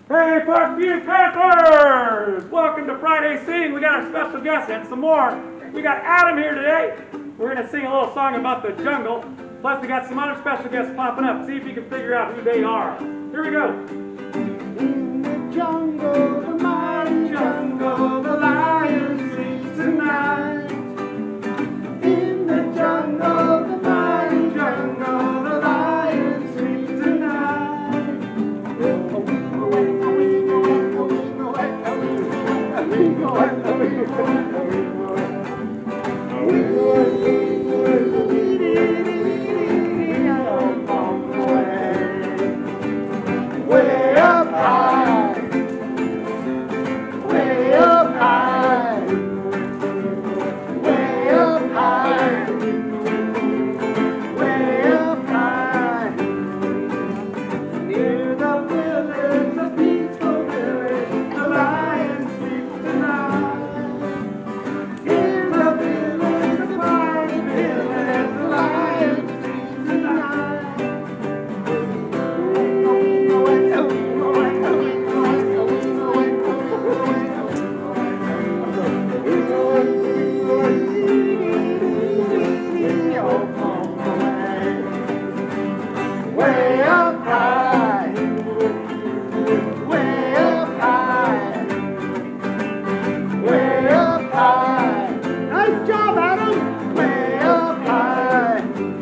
Hey, Parkview Panthers! Welcome to Friday Sing. We got our special guest and some more. We got Adam here today. We're going to sing a little song about the jungle. Plus, we got some other special guests popping up. See if you can figure out who they are. Here we go. In the jungle, the mighty jungle, the lion sleeps tonight. In the jungle, the mighty jungle, the lion sleeps tonight. Way up high, way up high, way up high, way up high. Near the village, the peaceful village, the lion sleeps tonight. In the village, the mighty village, the lion sleeps tonight. Way up high, way up high, way up high. Nice job, Adam. Way up high.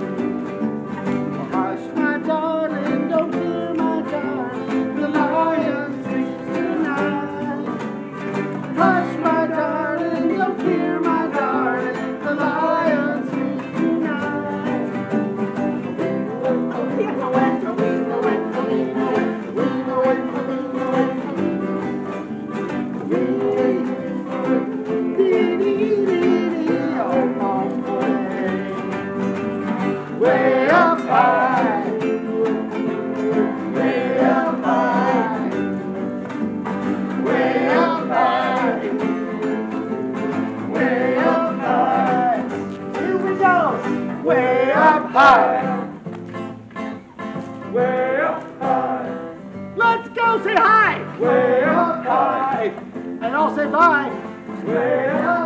Hush, my darling, don't fear, my darling. The lion sleeps tonight. Hush, my darling, don't fear, my darling. The lion sleeps tonight. Way up high, way up high, way up high, way up high. Here we go. Way up high, way up high. Let's go say hi. Way up high, and I'll say bye. Way up